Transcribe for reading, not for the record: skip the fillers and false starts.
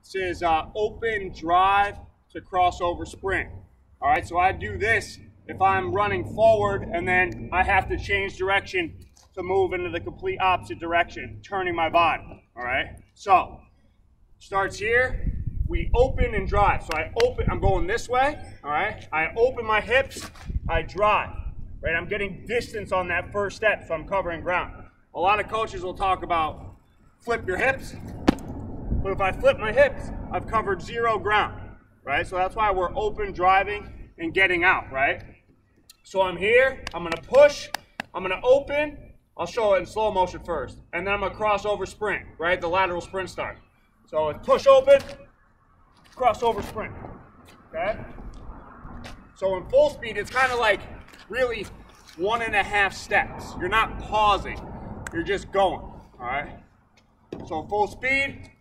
This is open drive to crossover sprint. All right, so I do this if I'm running forward and then I have to change direction to move into the complete opposite direction, turning my body. All right, so starts here. We open and drive. So I'm going this way. All right, I open my hips, I drive. Right, I'm getting distance on that first step, so I'm covering ground. A lot of coaches will talk about flip your hips, but if I flip my hips, I've covered zero ground, right? So that's why we're open, driving, and getting out, right? So I'm here, I'm gonna push, I'm gonna open, I'll show it in slow motion first, and then I'm gonna cross over sprint, right? The lateral sprint start. So it's push open, cross over sprint, okay? So in full speed, it's kind of like really 1.5 steps. You're not pausing, you're just going, all right? So full speed,